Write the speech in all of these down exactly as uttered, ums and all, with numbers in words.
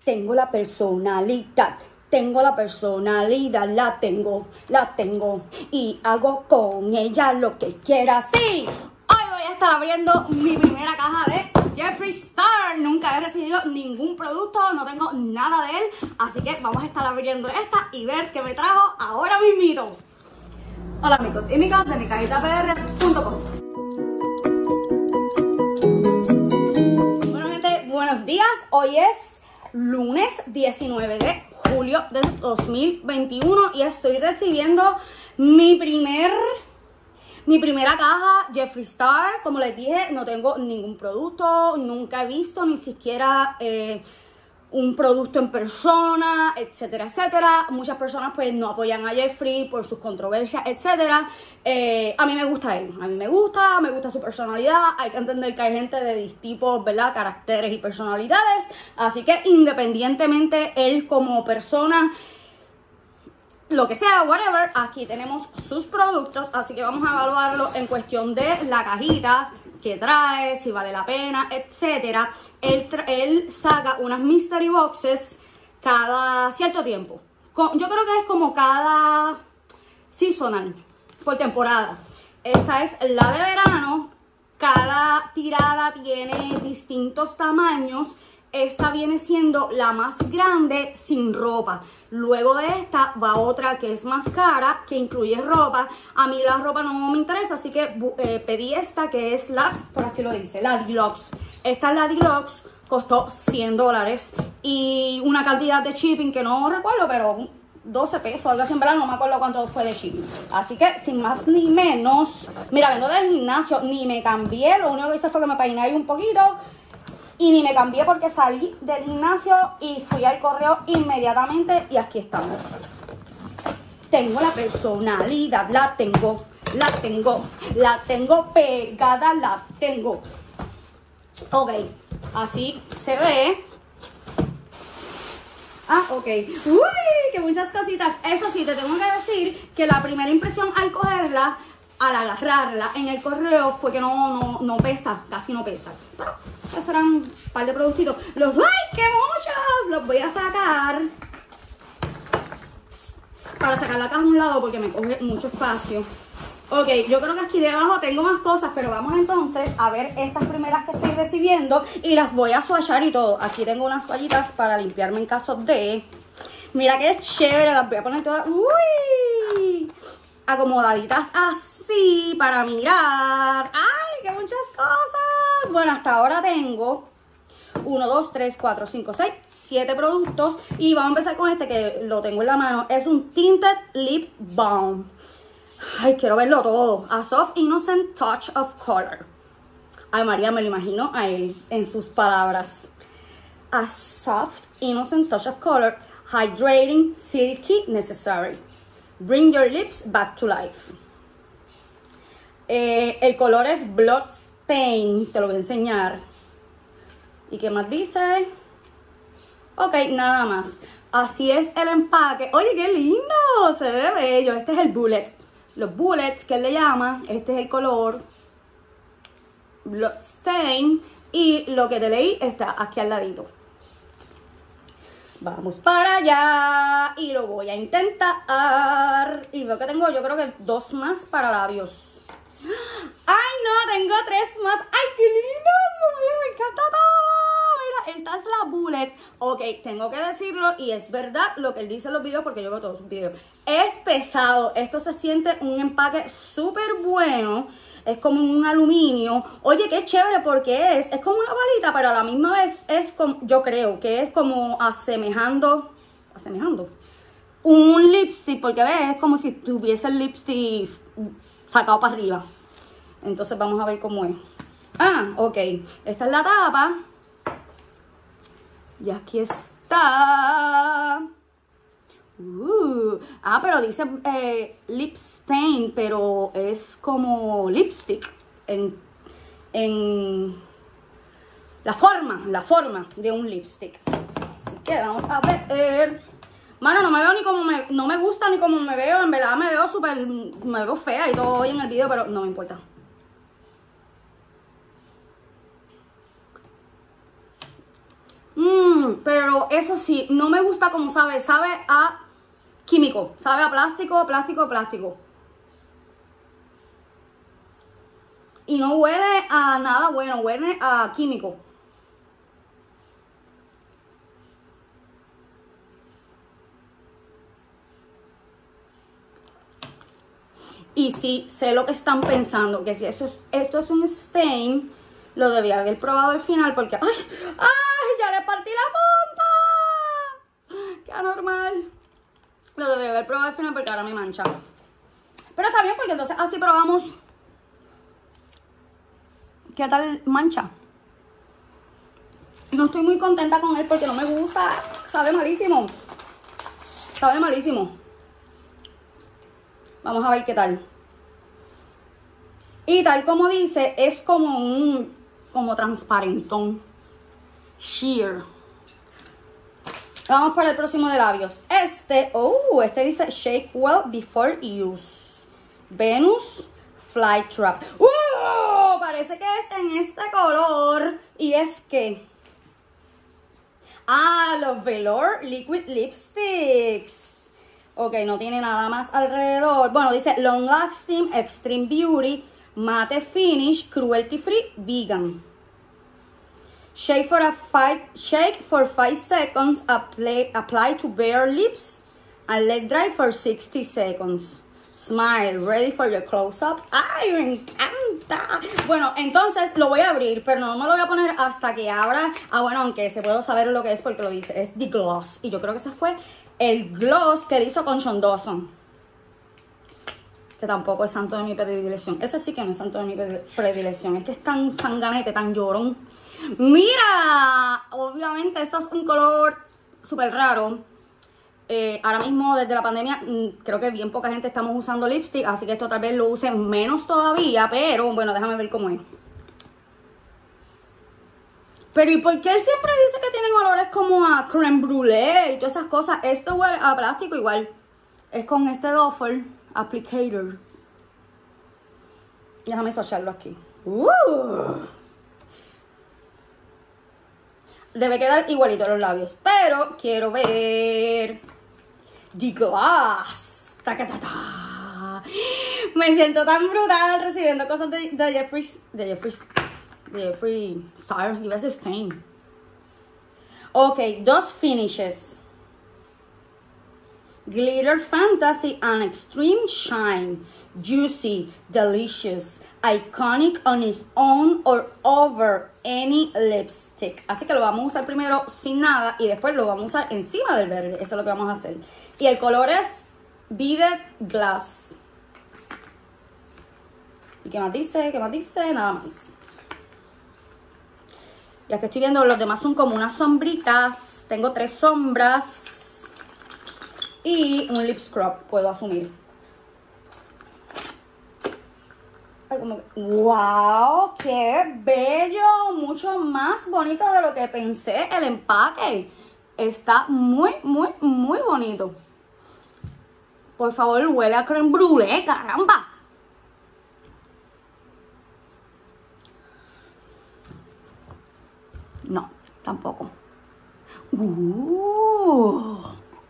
Tengo la personalidad. Tengo la personalidad, la tengo, la tengo. Y hago con ella lo que quiera. ¡Sí! Hoy voy a estar abriendo mi primera caja de Jeffree Star. Nunca he recibido ningún producto, no tengo nada de él. Así que vamos a estar abriendo esta y ver qué me trajo ahora mismito. Hola amigos y amigas de mi cajita p r punto com. Bueno gente, buenos días. Hoy es lunes diecinueve de julio del dos mil veintiuno y estoy recibiendo mi primer mi primera caja Jeffree Star. Como les dije, no tengo ningún producto, nunca he visto ni siquiera eh, un producto en persona, etcétera, etcétera. Muchas personas pues no apoyan a Jeffree por sus controversias, etcétera. Eh, a mí me gusta él, a mí me gusta, me gusta su personalidad. Hay que entender que hay gente de distintos, ¿verdad?, caracteres y personalidades. Así que independientemente él como persona, lo que sea, whatever, aquí tenemos sus productos. Así que vamos a evaluarlo en cuestión de la cajita que trae, si vale la pena, etcétera. Él, él saca unas mystery boxes cada cierto tiempo. Yo creo que es como cada seasonal, por temporada. Esta es la de verano. Cada tirada tiene distintos tamaños. Esta viene siendo la más grande sin ropa. Luego de esta va otra que es más cara, que incluye ropa. A mí la ropa no me interesa, así que eh, pedí esta que es la, por aquí lo dice, la Deluxe. Esta es la Deluxe, costó cien dólares y una cantidad de shipping que no recuerdo, pero doce pesos, algo así, en verdad no me acuerdo cuánto fue de shipping. Así que sin más ni menos, mira, vengo del gimnasio, ni me cambié, lo único que hice fue que me peiné ahí un poquito. Y ni me cambié porque salí del gimnasio y fui al correo inmediatamente y aquí estamos. Tengo la personalidad, la tengo, la tengo, la tengo pegada, la tengo. Ok, así se ve. Ah, ok. Uy, que muchas cositas. Eso sí, te tengo que decir que la primera impresión al cogerla, al agarrarla en el correo, fue que no, no, no pesa, casi no pesa. Pero estos eran un par de productitos. Los, ¡ay, qué muchos! Los voy a sacar para sacar la caja a un lado porque me coge mucho espacio. Ok, yo creo que aquí debajo tengo más cosas, pero vamos entonces a ver estas primeras que estoy recibiendo y las voy a swatchar y todo. Aquí tengo unas toallitas para limpiarme en caso de... Mira qué chévere, las voy a poner todas... ¡Uy! Acomodaditas así para mirar. ¡Ay, qué muchas cosas! Bueno, hasta ahora tengo uno, dos, tres, cuatro, cinco, seis, siete productos. Y vamos a empezar con este que lo tengo en la mano. Es un Tinted Lip Balm. Ay, quiero verlo todo. A Soft Innocent Touch of Color. Ay, María, me lo imagino a él en sus palabras. A Soft Innocent Touch of Color. Hydrating, Silky, Necessary. Bring your lips back to life. Eh, el color es Bloodstain. Te lo voy a enseñar. ¿Y qué más dice? Ok, nada más. Así es el empaque. Oye, qué lindo. Se ve bello. Este es el bullet. Los bullets que él le llama. Este es el color Bloodstain. Y lo que te leí está aquí al ladito. Vamos para allá y lo voy a intentar. Y veo que tengo, yo creo que dos más para labios. ¡Ay, no! Tengo tres más. ¡Ay, qué lindo! Dios mío, me encanta todo. Mira, esta es la bullet. Ok, tengo que decirlo y es verdad lo que él dice en los videos porque yo veo todos sus videos. Es pesado. Esto se siente un empaque súper bueno. Es como un aluminio. Oye, qué chévere porque es, es como una balita, pero a la misma vez es como, yo creo que es como asemejando, asemejando un lipstick, porque ves, es como si tuviese el lipstick sacado para arriba. Entonces vamos a ver cómo es. Ah, ok. Esta es la tapa. Y aquí está. Uh, ah, pero dice eh, lip stain, pero es como lipstick en, en la forma, la forma de un lipstick. Así que vamos a ver. Mano, no me veo ni como me, no me gusta ni como me veo. En verdad me veo súper, me veo fea y todo hoy en el video, pero no me importa. Mmm, pero eso sí, no me gusta como sabe. Sabe a químico. Sabe a plástico, plástico, plástico. Y no huele a nada bueno, huele a químico. Y sí, sé lo que están pensando, que si eso es, esto es un stain, lo debía haber probado al final porque... ¡Ay! ¡Ay! ¡Ya le partí la punta! ¡Qué anormal! Lo debía haber probado al final porque ahora me mancha. Pero está bien porque entonces así probamos... ¿Qué tal mancha? No estoy muy contenta con él porque no me gusta. Sabe malísimo. Sabe malísimo. Vamos a ver qué tal. Y tal como dice, es como un... como transparentón. Sheer. Vamos para el próximo de labios. Este, oh, este dice Shake Well Before Use. Venus Flytrap. ¡Uh! Parece que es en este color. Y es que... Ah, los Velour Liquid Lipsticks. Ok, no tiene nada más alrededor. Bueno, dice Long Lasting, Extreme Beauty, Matte Finish, Cruelty Free, Vegan. Shake for a five, shake for five seconds, apply, apply to bare lips, and let dry for sixty seconds. Smile, ready for your close-up. ¡Ay, me encanta! Bueno, entonces lo voy a abrir, pero no me lo voy a poner hasta que abra. Ah, bueno, aunque se puede saber lo que es porque lo dice. Es The Gloss. Y yo creo que ese fue el gloss que él hizo con Sean Dawson. Que tampoco es santo de mi predilección. Ese sí que no es santo de mi predilección. Es que es tan sanganete, tan llorón. ¡Mira! Obviamente esto es un color súper raro. Eh, ahora mismo desde la pandemia creo que bien poca gente estamos usando lipstick, así que esto tal vez lo use menos todavía, pero bueno, déjame ver cómo es. Pero ¿y por qué él siempre dice que tienen olores como a creme brulee y todas esas cosas? Esto huele a plástico igual. Es con este Duffel Applicator. Déjame swatcharlo aquí. Uh. Debe quedar igualito los labios, pero quiero ver... The Gloss. Ta, ta, ta, ta. Me siento tan brutal recibiendo cosas de, de Jeffree. De Jeffree. De Jeffree Star. Iba a ser Stain. Ok, dos finishes. Glitter Fantasy and Extreme Shine. Juicy, delicious, iconic on its own or over any lipstick. Así que lo vamos a usar primero sin nada y después lo vamos a usar encima del verde. Eso es lo que vamos a hacer. Y el color es Beaded Glass. ¿Y qué más dice? ¿Qué más dice? Nada más. Ya que estoy viendo, los demás son como unas sombritas. Tengo tres sombras y un lip scrub, puedo asumir. Como que, ¡wow! ¡Qué bello! Mucho más bonito de lo que pensé. El empaque está muy, muy, muy bonito. Por favor, huele a creme brulee, caramba. No, tampoco. Uh.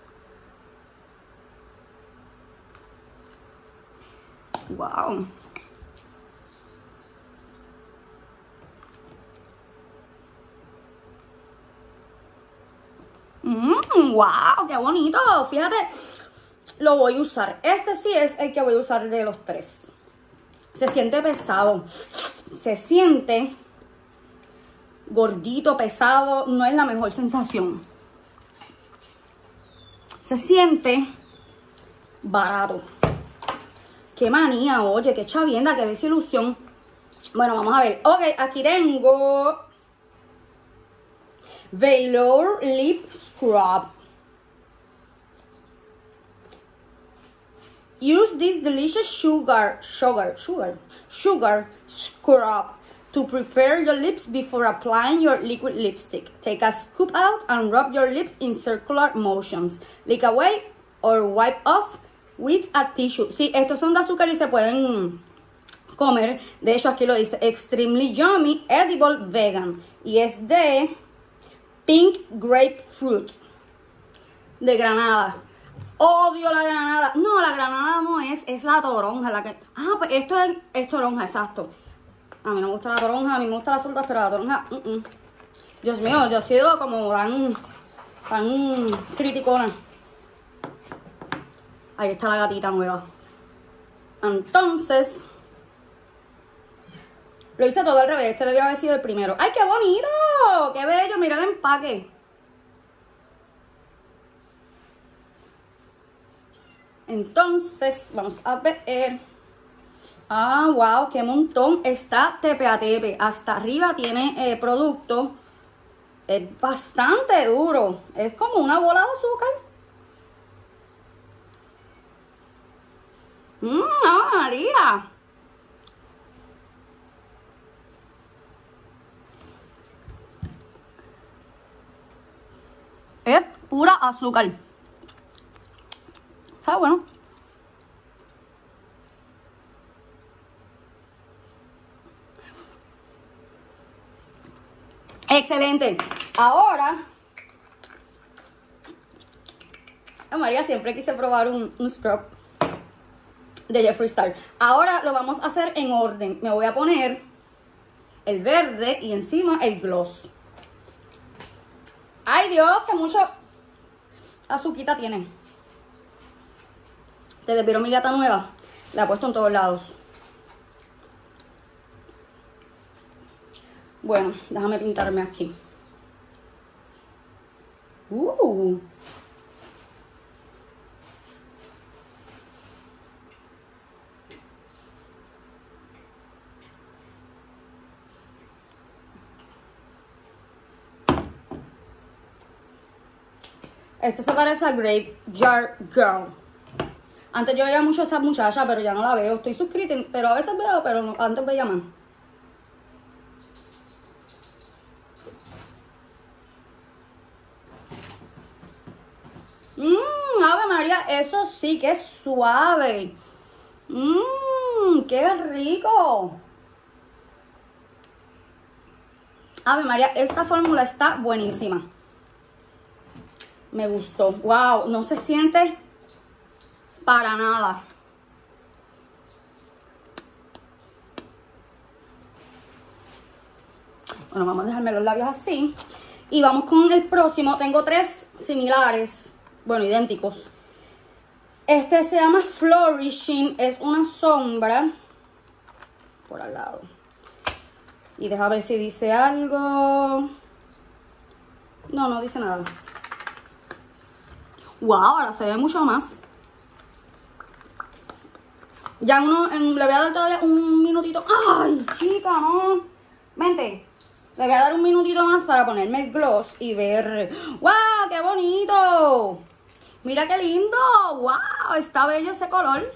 Wow. Mmm, wow, qué bonito. Fíjate, lo voy a usar. Este sí es el que voy a usar de los tres. Se siente pesado. Se siente gordito, pesado. No es la mejor sensación. Se siente barato. Qué manía, oye, qué chavienda, qué desilusión. Bueno, vamos a ver. Ok, aquí tengo Velour Lip Scrub. Use this delicious sugar, sugar, sugar, sugar scrub to prepare your lips before applying your liquid lipstick. Take a scoop out and rub your lips in circular motions. Lick away or wipe off with a tissue. Sí, estos son de azúcar y se pueden comer. De hecho, aquí lo dice Extremely Yummy Edible Vegan. Y es de Pink Grapefruit de granada. Odio la granada. No, la granada no es, es la toronja la que... Ah, pues esto es, es toronja, exacto. A mí no me gusta la toronja, a mí me gustan las frutas, pero la toronja... Uh -uh. Dios mío, yo he sido como tan, tan criticona. Ahí está la gatita nueva. Entonces, lo hice todo al revés. Este debía haber sido el primero. ¡Ay, qué bonito! ¡Qué bello! Mira el empaque. Entonces, vamos a ver. Ah, wow, qué montón. Está tepe a tepe. Hasta arriba tiene eh, producto. Es bastante duro. Es como una bola de azúcar. Mmm, ¡ah, María! Es pura azúcar. ¿Sabe bueno? Excelente. Ahora, a María siempre quise probar un, un scrub de Jeffree Star. Ahora lo vamos a hacer en orden. Me voy a poner el verde y encima el gloss. ¡Ay, Dios! Que mucho azuquita tiene. Te despiro mi gata nueva. La he puesto en todos lados. Bueno, déjame pintarme aquí. Uh. Este se parece a Grape Jar Girl. Antes yo veía mucho a esa muchacha, pero ya no la veo. Estoy suscrita, pero a veces veo, pero no, antes veía más. Mmm, Ave María, eso sí que es suave. Mmm, qué rico. Ave María, esta fórmula está buenísima. Me gustó. Wow, no se siente para nada. Bueno, vamos a dejarme los labios así. Y vamos con el próximo. Tengo tres similares. Bueno, idénticos. Este se llama Flourishing. Es una sombra. Por al lado. Y deja ver si dice algo. No, no dice nada. Wow, ahora se ve mucho más. Ya uno, en, le voy a dar todavía un minutito. ¡Ay, chica, no! Vente. Le voy a dar un minutito más para ponerme el gloss y ver. ¡Wow, qué bonito! Mira qué lindo. ¡Wow! Está bello ese color.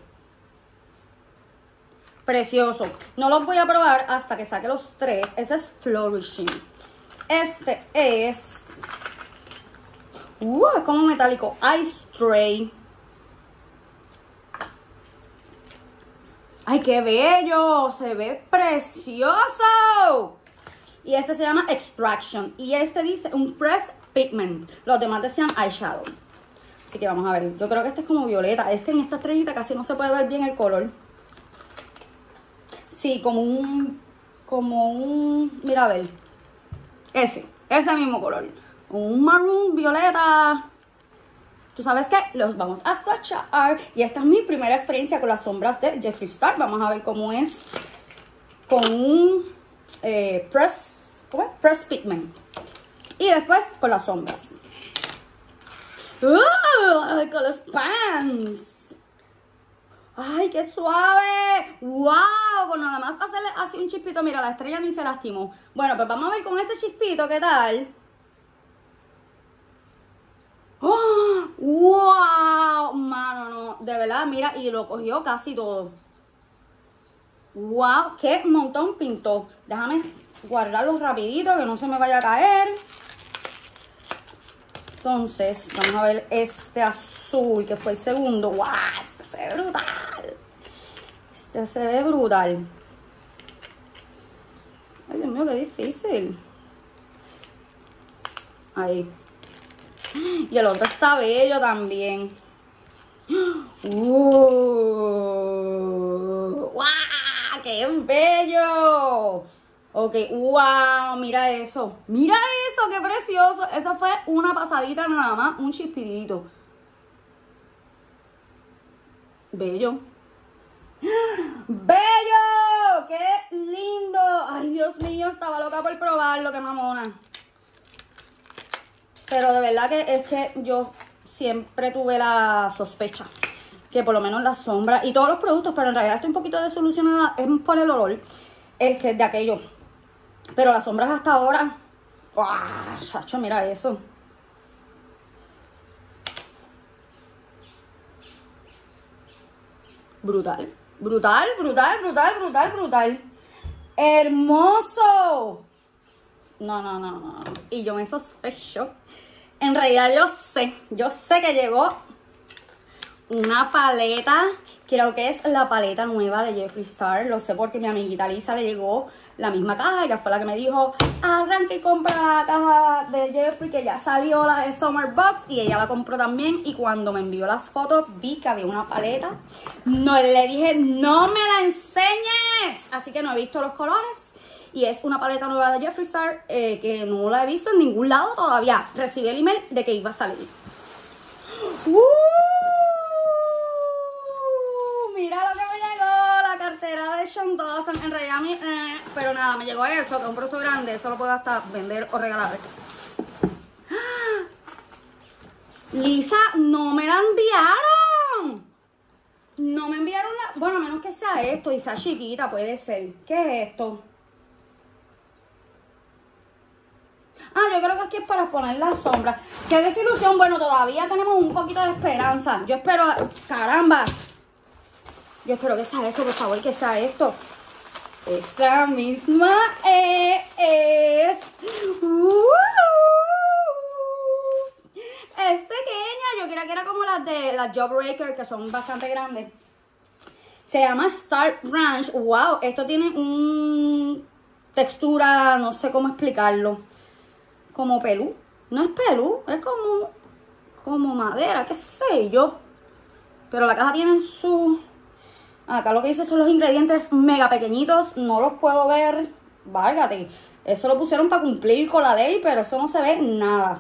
Precioso. No los voy a probar hasta que saque los tres. Ese es Flourishing. Este es... Uh, es como metálico. Ice Tray. ¡Ay, qué bello! Se ve precioso. Y este se llama Extraction. Y este dice un Press Pigment. Los demás decían Eyeshadow. Así que vamos a ver. Yo creo que este es como violeta. Es que en esta estrellita casi no se puede ver bien el color. Sí, como un... Como un... Mira, a ver. Ese. Ese mismo color. Un maroon violeta. Tú sabes que los vamos a swatchar. Y esta es mi primera experiencia con las sombras de Jeffree Star. Vamos a ver cómo es con un eh, press, ¿cómo es? Press Pigment. Y después con las sombras. ¡Uh! Con los pans. ¡Ay, qué suave! ¡Wow! Con nada más hacerle así un chispito. Mira, la estrella ni se lastimó. Bueno, pues vamos a ver con este chispito qué tal. ¡Oh! ¡Wow! Mano, no, de verdad, mira, y lo cogió casi todo. ¡Wow! ¡Qué montón pintó! Déjame guardarlo rapidito, que no se me vaya a caer. Entonces, vamos a ver este azul, que fue el segundo. ¡Wow! Este se ve brutal. Este se ve brutal. Ay, Dios mío, qué difícil. Ahí. Y el otro está bello también. ¡Uh! ¡Wow! ¡Qué bello! Ok, wow, mira eso. Mira eso, qué precioso. Eso fue una pasadita nada más, un chispidito. Bello. ¡Bello! ¡Qué lindo! Ay, Dios mío, estaba loca por probarlo, qué mamona. Pero de verdad que es que yo siempre tuve la sospecha que por lo menos la sombra y todos los productos, pero en realidad estoy un poquito desilusionada, es por el olor este, de aquello. Pero las sombras hasta ahora, ¡guau! Chacho, mira eso. Brutal, brutal, brutal, brutal, brutal, brutal. ¡Hermoso! No, no, no, no. Y yo me sospecho. En realidad yo sé, yo sé que llegó una paleta, creo que es la paleta nueva de Jeffree Star. Lo sé porque mi amiguita Lisa le llegó la misma caja. Ella fue la que me dijo, arranca y compra la caja de Jeffree, que ya salió la de Summer Box. Y ella la compró también. Y cuando me envió las fotos, vi que había una paleta. No, le dije, no me la enseñes. Así que no he visto los colores. Y es una paleta nueva de Jeffree Star eh, que no la he visto en ningún lado todavía. Recibí el email de que iba a salir. ¡Uh! Mira lo que me llegó, la cartera de Sean Dawson. En realidad, mi, eh, pero nada, me llegó eso, que es un producto grande. Eso lo puedo hasta vender o regalar. Lisa, no me la enviaron. No me enviaron la... Bueno, a menos que sea esto y sea chiquita, puede ser. ¿Qué es esto? Ah, yo creo que aquí es para poner la sombra. ¡Qué desilusión! Bueno, todavía tenemos un poquito de esperanza. Yo espero... ¡Caramba! Yo espero que sea esto, por favor, que sea esto. Esa misma es... es... Uh, es pequeña. Yo creía que era como las de las Jawbreaker, que son bastante grandes. Se llama Star Ranch. ¡Wow! Esto tiene un... textura, no sé cómo explicarlo. Como pelú. No es pelú, es como... como madera, qué sé yo. Pero la caja tiene su... Acá lo que dice son los ingredientes mega pequeñitos. No los puedo ver. Válgate. Eso lo pusieron para cumplir con la ley, pero eso no se ve nada.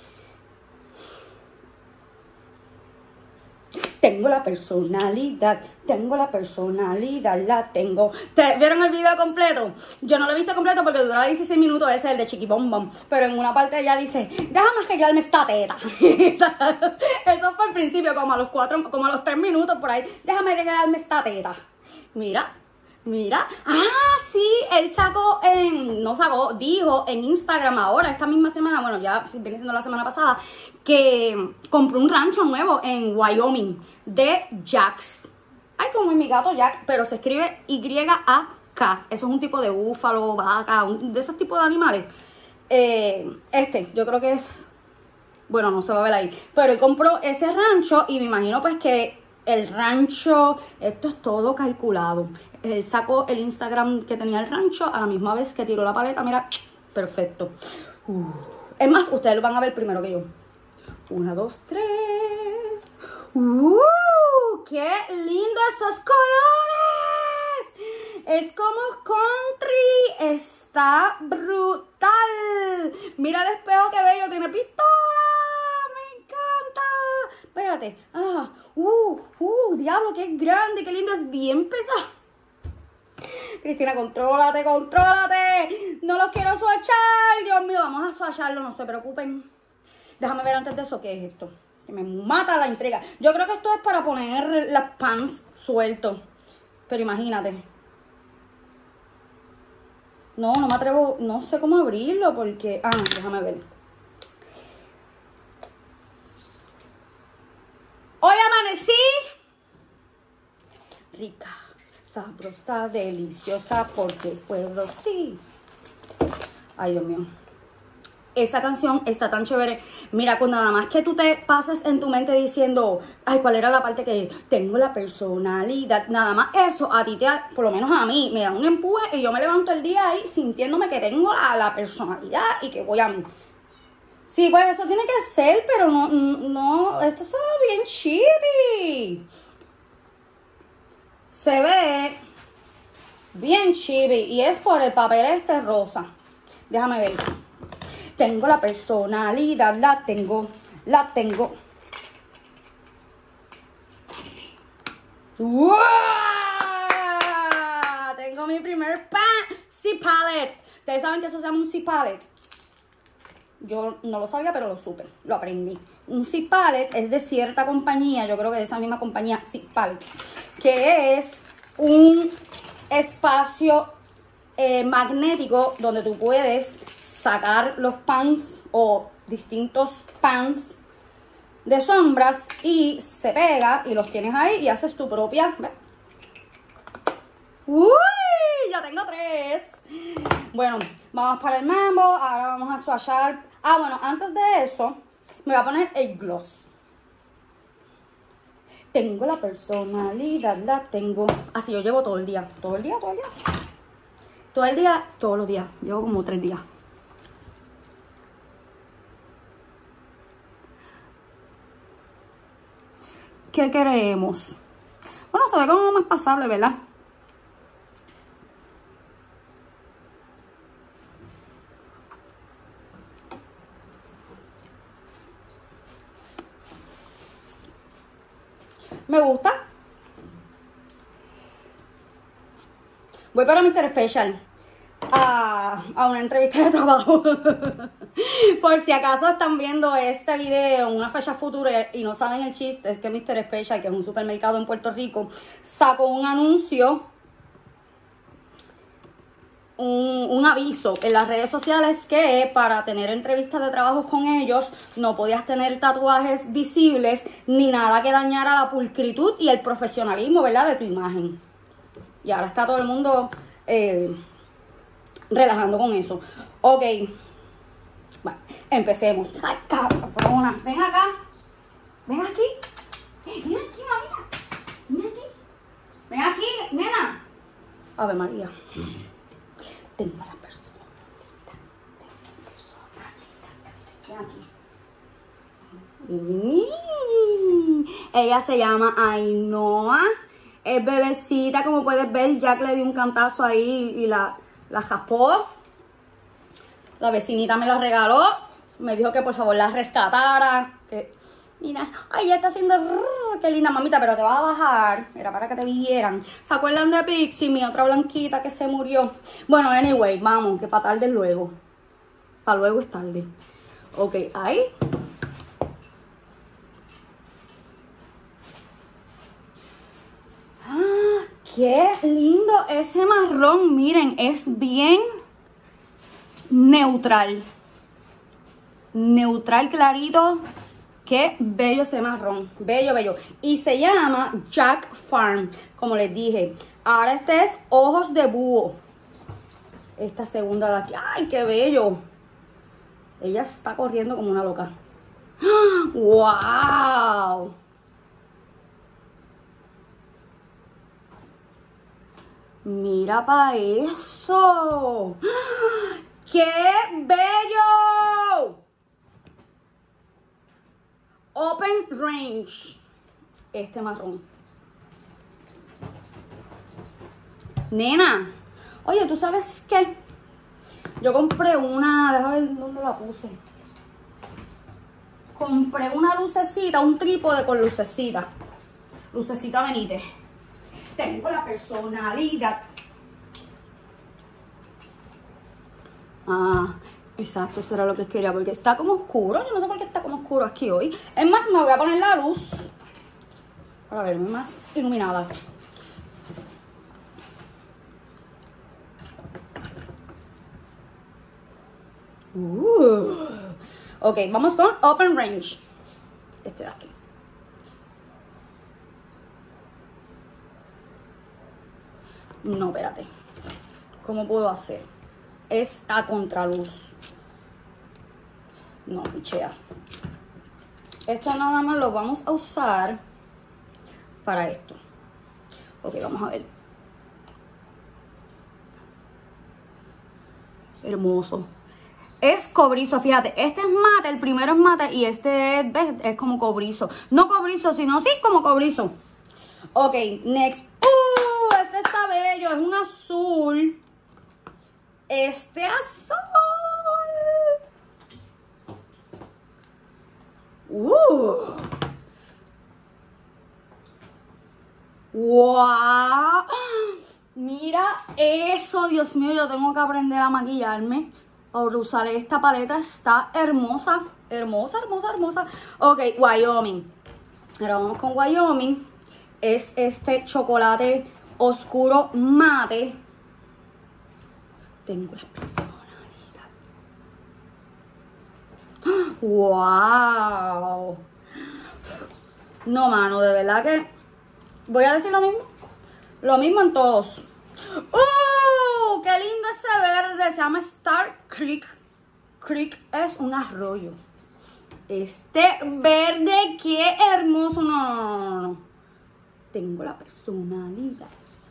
Tengo la personalidad, tengo la personalidad, la tengo. ¿Te vieron el video completo? Yo no lo he visto completo porque dura dieciséis minutos, ese es el de Chiqui Bom Bom. Pero en una parte ella dice, déjame arreglarme esta teta. Eso fue al principio, como a los cuatro, como a los tres minutos por ahí. Déjame arreglarme esta teta. Mira, mira. Ah, sí, él sacó en, no sacó, dijo en Instagram ahora, esta misma semana, bueno, ya viene siendo la semana pasada, que compró un rancho nuevo en Wyoming de Jacks. Ay, como en mi gato Jack, pero se escribe Y A K. Eso es un tipo de búfalo, vaca, un, de esos tipos de animales. Eh, este, yo creo que es... Bueno, no se va a ver ahí. Pero él compró ese rancho y me imagino pues que el rancho... Esto es todo calculado. Él sacó el Instagram que tenía el rancho a la misma vez que tiró la paleta. Mira, perfecto. Uh. Es más, ustedes lo van a ver primero que yo. Una, dos, tres. ¡Uh! ¡Qué lindo esos colores! Es como country. Está brutal. Mira el espejo, qué bello. Tiene pistola. Me encanta. Espérate. Ah, uh, uh, diablo, qué grande, qué lindo. Es bien pesado. Cristina, contrólate, contrólate. No los quiero swatchar. Dios mío, vamos a swatcharlo, no se preocupen. Déjame ver antes de eso qué es esto. Que me mata la intriga. Yo creo que esto es para poner las pants sueltos. Pero imagínate. No, no me atrevo. No sé cómo abrirlo porque... Ah, déjame ver. Hoy amanecí. Rica, sabrosa, deliciosa, porque puedo, sí. Ay, Dios mío. Esa canción está tan chévere. Mira, con nada más que tú te pases en tu mente diciendo, ay, ¿cuál era la parte que tengo la personalidad? Nada más eso, a ti, te, por lo menos a mí, me da un empuje y yo me levanto el día ahí sintiéndome que tengo la, la personalidad y que voy a mí. Sí, pues eso tiene que ser, pero no, no, esto se ve bien chibi. Se ve bien chibi y es por el papel este rosa. Déjame ver. Tengo la personalidad, la tengo, la tengo. ¡Wow! Tengo mi primer Pansy Palette. ¿Ustedes saben que eso se llama un zip palette? Yo no lo sabía, pero lo supe, lo aprendí. Un zip palette es de cierta compañía, yo creo que de esa misma compañía, Zip Palette, que es un espacio eh, magnético donde tú puedes sacar los pans o distintos pans de sombras y se pega y los tienes ahí y haces tu propia. ¿Ves? ¡Uy! Ya tengo tres. Bueno, vamos para el mambo. Ahora vamos a swatchar. Ah, bueno, antes de eso me voy a poner el gloss. Tengo la personalidad, la tengo. Así yo llevo todo el día. Todo el día, todo el día. Todo el día, todos los días. Llevo como tres días. ¿Qué queremos? Bueno, se ve como más pasable, ¿verdad? Me gusta. Voy para mister Special a, a una entrevista de trabajo. Por si acaso están viendo este video en una fecha futura y no saben el chiste, es que mister Special, que es un supermercado en Puerto Rico, sacó un anuncio, un, un aviso en las redes sociales que para tener entrevistas de trabajo con ellos no podías tener tatuajes visibles ni nada que dañara la pulcritud y el profesionalismo, ¿verdad?, de tu imagen. Y ahora está todo el mundo eh, relajando con eso. Ok. Bueno, empecemos. Ay, cabrona. Ven acá. Ven aquí. Ven aquí, mamita. Ven aquí. Ven aquí, nena. Ave María. Tengo la persona. Tengo la persona. Ven aquí. Ella se llama Ainhoa. Es bebecita, como puedes ver. Jack le dio un cantazo ahí y la, la jaspó. La vecinita me la regaló. Me dijo que por favor la rescatara. Que, mira, ay, ya está haciendo... Qué linda, mamita, pero te vas a bajar. Era para que te vieran. ¿Se acuerdan de Pixie, mi otra blanquita que se murió? Bueno, anyway, vamos, que para tarde luego. Para luego es tarde. Ok, ahí. ¡Ah! ¡Qué lindo ese marrón! Miren, es bien neutral. Neutral clarito. Qué bello ese marrón. Bello, bello. Y se llama Jack Farm, como les dije. Ahora este es Ojos de Búho. Esta segunda de aquí. ¡Ay, qué bello! Ella está corriendo como una loca. ¡Wow! Mira para eso. ¡Qué bello! Open Range. Este marrón. Nena. Oye, ¿tú sabes qué? Yo compré una... Déjame ver dónde la puse. Compré una lucecita, un trípode con lucecita. Lucecita Benítez. Tengo la personalidad. Ah, exacto, eso era lo que quería, porque está como oscuro. Yo no sé por qué está como oscuro aquí hoy. Es más, me voy a poner la luz para verme más iluminada. Uh. Ok, vamos con Open Range. Este de aquí. No, espérate. ¿Cómo puedo hacer? Es a contraluz. No, pichea. Esto nada más lo vamos a usar para esto. Ok, vamos a ver. Hermoso. es cobrizo, fíjate, este es mate, el primero es mate y este es, ¿ves? Es como cobrizo. No cobrizo, sino sí como cobrizo. Ok, next. ¡Uh! Este está bello, es un azul. Este azul. ¡Uh! ¡Wow! Mira eso, Dios mío, yo tengo que aprender a maquillarme por usar esta paleta. Está hermosa, hermosa, hermosa, hermosa. Ok, Wyoming. Ahora vamos con Wyoming. Es este chocolate oscuro mate. Tengo la personalidad. ¡Wow! No, mano, de verdad que voy a decir lo mismo. Lo mismo en todos. ¡Uh! ¡Qué lindo ese verde! Se llama Star Creek. Creek es un arroyo. Este verde, qué hermoso. No, no, no, no. Tengo la personalidad.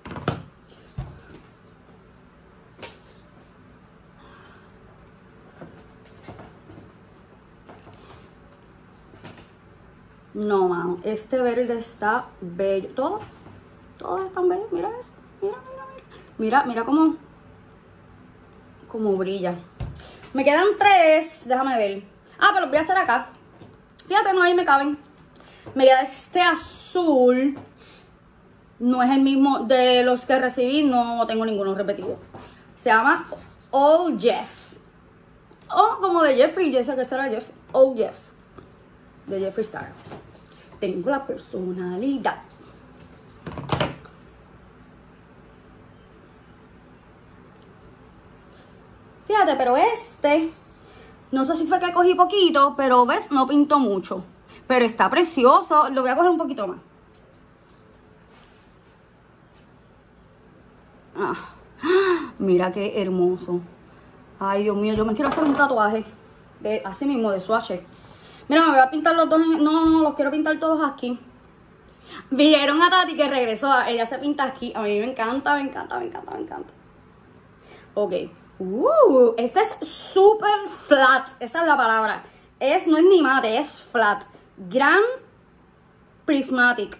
No, mano. Este verde está bello. Todo. Todos están bellos. Mira eso. Mira, mira, mira. Mira, mira cómo. Cómo brilla. Me quedan tres. Déjame ver. Ah, pero los voy a hacer acá. Fíjate, no, ahí me caben. Me queda este azul. No es el mismo de los que recibí. No tengo ninguno repetido. Se llama Old Jeff. Oh, como de Jeffrey. Yo sé que será Jeff. Old Jeff. De Jeffree Star. Tengo la personalidad. Fíjate, pero este, no sé si fue que cogí poquito, pero ves, no pintó mucho. Pero está precioso. Lo voy a coger un poquito más. Ah, mira qué hermoso. Ay, Dios mío, yo me quiero hacer un tatuaje. De, así mismo, de swatch. Mira, me voy a pintar los dos en... No, no, los quiero pintar todos aquí. Vieron a Tati que regresó. Ella se pinta aquí. A mí me encanta, me encanta, me encanta, me encanta. Ok. Uh, este es súper flat. Esa es la palabra. Es, no es ni mate, es flat. Gran Prismatic.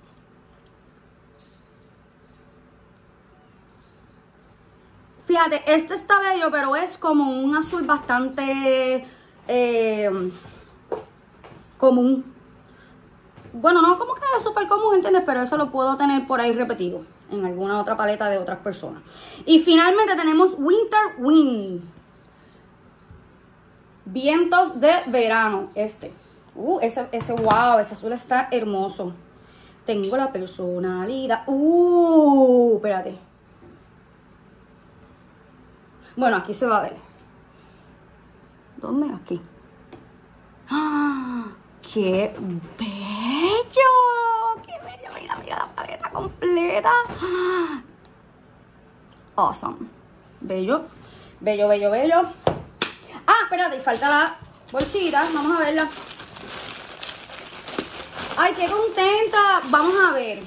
Fíjate, este está bello, pero es como un azul bastante... Eh, común. Bueno, no como que es súper común, ¿entiendes? Pero eso lo puedo tener por ahí repetido en alguna otra paleta de otras personas. Y finalmente tenemos Winter Wind. Vientos de verano. Este. Uh, ese, ese, wow, ese azul está hermoso. Tengo la personalidad. Uh, espérate. Bueno, aquí se va a ver. ¿Dónde? Aquí. ¡Ah! ¡Qué bello! ¡Qué bello! Mira, mira la paleta completa. Awesome. Bello. Bello, bello, bello. Ah, espérate, falta la bolsita. Vamos a verla. ¡Ay, qué contenta! Vamos a ver.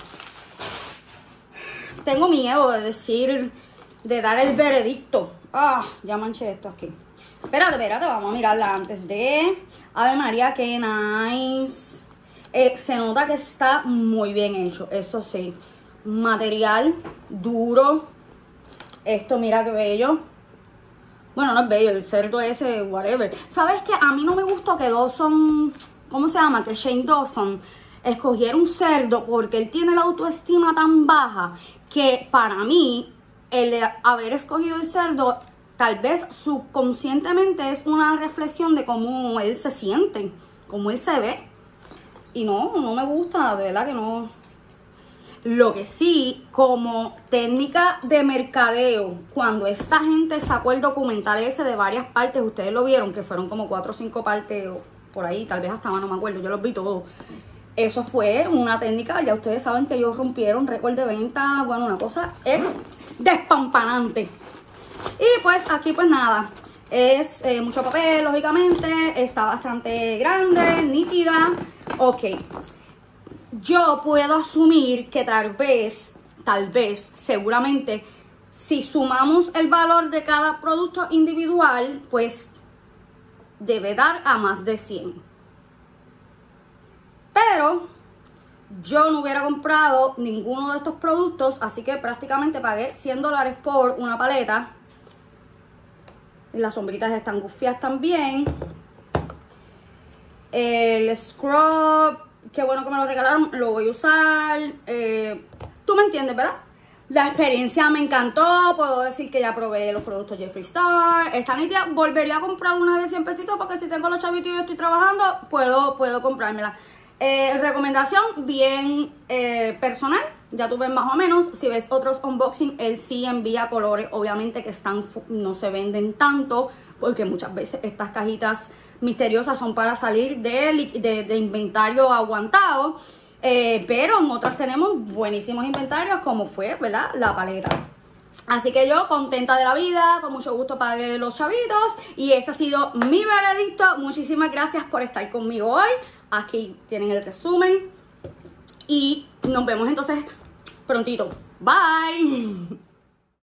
Tengo miedo de decir, de dar el veredicto. Ah, ya manché esto aquí. Espérate, espérate, vamos a mirarla antes de... Ave María, qué nice. Eh, se nota que está muy bien hecho, eso sí. Material duro. Esto, mira qué bello. Bueno, no es bello, el cerdo ese, whatever. ¿Sabes qué? A mí no me gustó que Dawson... ¿Cómo se llama? Que Shane Dawson escogiera un cerdo porque él tiene la autoestima tan baja que para mí el haber escogido el cerdo... Tal vez subconscientemente es una reflexión de cómo él se siente, cómo él se ve. Y no, no me gusta, de verdad que no. Lo que sí, como técnica de mercadeo, cuando esta gente sacó el documental ese de varias partes, ustedes lo vieron, que fueron como cuatro o cinco partes, o por ahí, tal vez hasta más, no me acuerdo, yo los vi todos. Eso fue una técnica, ya ustedes saben que ellos rompieron récord de venta, bueno, una cosa es despampanante. Y pues aquí pues nada, es eh, mucho papel, lógicamente, está bastante grande, nítida. Ok, yo puedo asumir que tal vez, tal vez, seguramente, si sumamos el valor de cada producto individual, pues debe dar a más de cien. Pero yo no hubiera comprado ninguno de estos productos, así que prácticamente pagué cien dólares por una paleta. Y las sombritas están gufiadas también. El scrub, qué bueno que me lo regalaron, lo voy a usar. Eh, Tú me entiendes, ¿verdad? La experiencia me encantó. Puedo decir que ya probé los productos Jeffree Star. Esta nítida. Volvería a comprar una de cien pesitos porque si tengo los chavitos y yo estoy trabajando, puedo, puedo comprármela. Eh, recomendación bien eh, personal. Ya tú ves más o menos. Si ves otros unboxing, él sí envía colores. Obviamente que están no se venden tanto porque muchas veces estas cajitas misteriosas son para salir de, de, de inventario aguantado. Eh, pero en otras tenemos buenísimos inventarios como fue, ¿verdad? La paleta. Así que yo contenta de la vida, con mucho gusto pagué los chavitos y ese ha sido mi veredicto. Muchísimas gracias por estar conmigo hoy. Aquí tienen el resumen y nos vemos entonces prontito. Bye.